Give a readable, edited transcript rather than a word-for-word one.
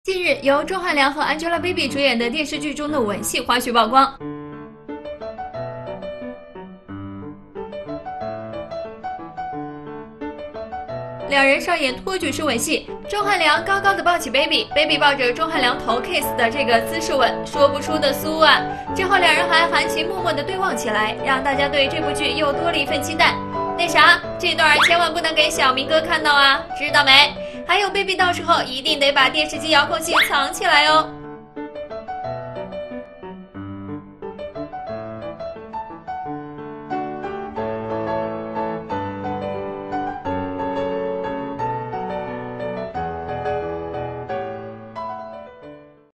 近日，由钟汉良和 Angelababy 主演的电视剧中的吻戏花絮曝光。两人上演托举式吻戏，钟汉良高高的抱起 baby 抱着钟汉良头 kiss 的这个姿势吻，说不出的酥啊！之后两人还含情脉脉的对望起来，让大家对这部剧又多了一份期待。那啥，这段千万不能给小明哥看到啊，知道没？还有 baby 到时候一定得把电视机遥控器藏起来哦。